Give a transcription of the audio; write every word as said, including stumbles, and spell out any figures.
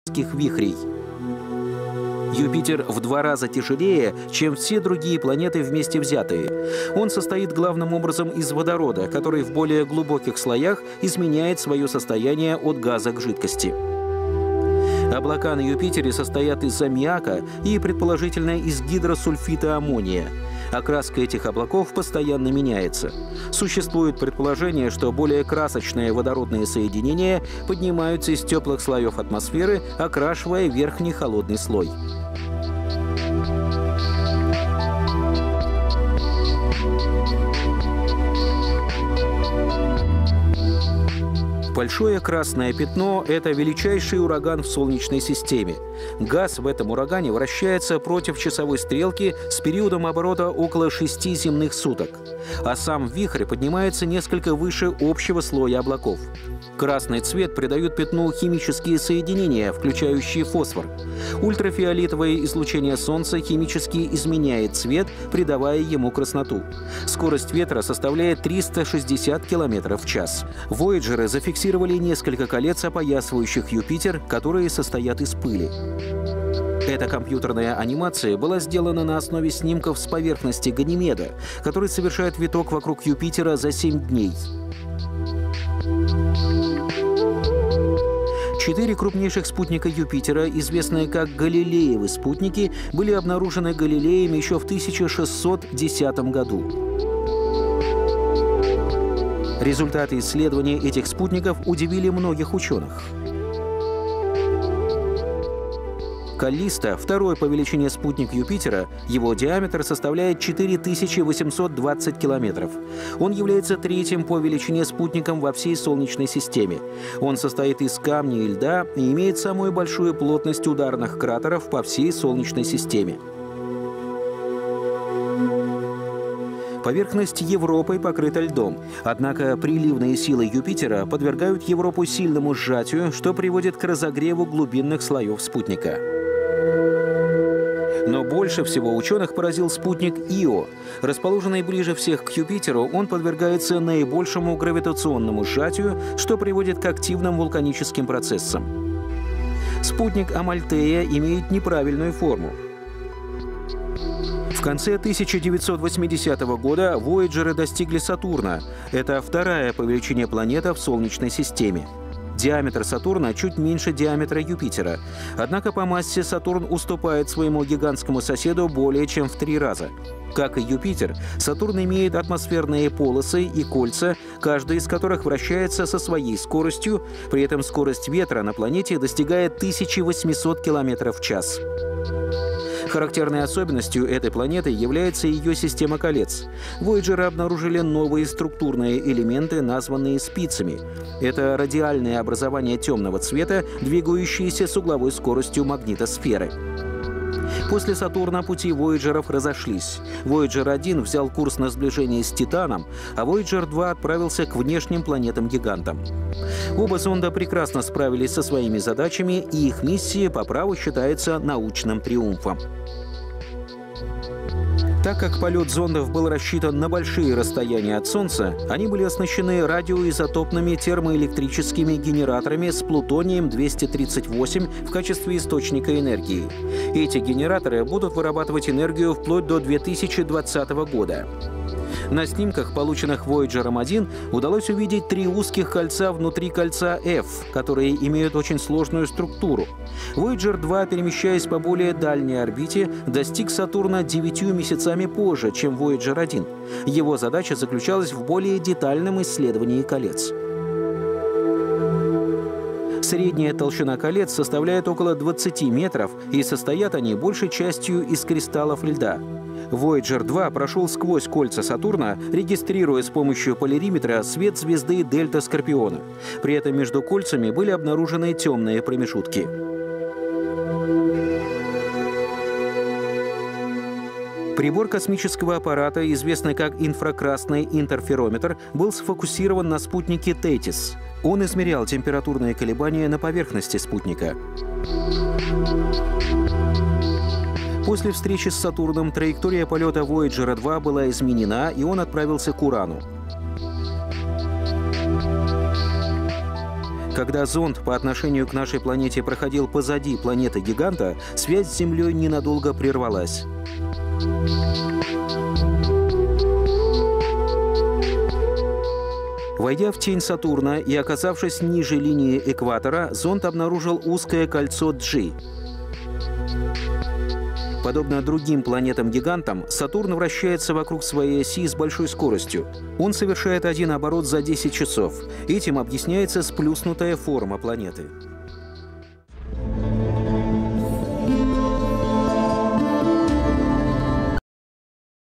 жестких вихрей. Юпитер в два раза тяжелее, чем все другие планеты вместе взятые. Он состоит главным образом из водорода, который в более глубоких слоях изменяет свое состояние от газа к жидкости. Облака на Юпитере состоят из аммиака и, предположительно, из гидросульфида аммония. Окраска этих облаков постоянно меняется. Существует предположение, что более красочные водородные соединения поднимаются из теплых слоев атмосферы, окрашивая верхний холодный слой. Большое красное пятно – это величайший ураган в Солнечной системе. Газ в этом урагане вращается против часовой стрелки с периодом оборота около шести земных суток. А сам вихрь поднимается несколько выше общего слоя облаков. Красный цвет придают пятну химические соединения, включающие фосфор. Ультрафиолетовое излучение Солнца химически изменяет цвет, придавая ему красноту. Скорость ветра составляет триста шестьдесят километров в час. Вояджеры зафиксировали несколько колец, опоясывающих Юпитер, которые состоят из пыли. Эта компьютерная анимация была сделана на основе снимков с поверхности Ганимеда, который совершает виток вокруг Юпитера за семь дней. Четыре крупнейших спутника Юпитера, известные как Галилеевы спутники, были обнаружены Галилеем еще в тысяча шестьсот десятом году. Результаты исследований этих спутников удивили многих ученых. Каллиста, второй по величине спутник Юпитера, его диаметр составляет четыре тысячи восемьсот двадцать километров. Он является третьим по величине спутником во всей Солнечной системе. Он состоит из камня и льда и имеет самую большую плотность ударных кратеров по всей Солнечной системе. Поверхность Европы покрыта льдом, однако приливные силы Юпитера подвергают Европу сильному сжатию, что приводит к разогреву глубинных слоев спутника. Но больше всего ученых поразил спутник Ио. Расположенный ближе всех к Юпитеру, он подвергается наибольшему гравитационному сжатию, что приводит к активным вулканическим процессам. Спутник Амальтея имеет неправильную форму. В конце тысяча девятьсот восьмидесятого года вояджеры достигли Сатурна. Это вторая по величине планета в Солнечной системе. Диаметр Сатурна чуть меньше диаметра Юпитера. Однако по массе Сатурн уступает своему гигантскому соседу более чем в три раза. Как и Юпитер, Сатурн имеет атмосферные полосы и кольца, каждый из которых вращается со своей скоростью, при этом скорость ветра на планете достигает тысячи восьмисот километров в час. Характерной особенностью этой планеты является ее система колец. Вояджеры обнаружили новые структурные элементы, названные спицами. Это радиальные образования темного цвета, двигающиеся с угловой скоростью магнитосферы. После Сатурна пути вояджеров разошлись. вояджер один взял курс на сближение с Титаном, а вояджер два отправился к внешним планетам-гигантам. Оба зонда прекрасно справились со своими задачами, и их миссия по праву считается научным триумфом. Так как полет зондов был рассчитан на большие расстояния от Солнца, они были оснащены радиоизотопными термоэлектрическими генераторами с плутонием двести тридцать восемь в качестве источника энергии. Эти генераторы будут вырабатывать энергию вплоть до две тысячи двадцатого года. На снимках, полученных вояджером один, удалось увидеть три узких кольца внутри кольца F, которые имеют очень сложную структуру. вояджер два, перемещаясь по более дальней орбите, достиг Сатурна девятью месяцами позже, чем вояджер один. Его задача заключалась в более детальном исследовании колец. Средняя толщина колец составляет около двадцати метров, и состоят они большей частью из кристаллов льда. вояджер два прошел сквозь кольца Сатурна, регистрируя с помощью полариметра свет звезды Дельта Скорпиона. При этом между кольцами были обнаружены темные промежутки. Прибор космического аппарата, известный как инфракрасный интерферометр, был сфокусирован на спутнике Тетис. Он измерял температурные колебания на поверхности спутника. После встречи с Сатурном траектория полета вояджера два была изменена, и он отправился к Урану. Когда зонд по отношению к нашей планете проходил позади планеты-гиганта, связь с Землей ненадолго прервалась. Войдя в тень Сатурна и оказавшись ниже линии экватора, зонд обнаружил узкое кольцо G. Подобно другим планетам-гигантам, Сатурн вращается вокруг своей оси с большой скоростью. Он совершает один оборот за десять часов. Этим объясняется сплюснутая форма планеты.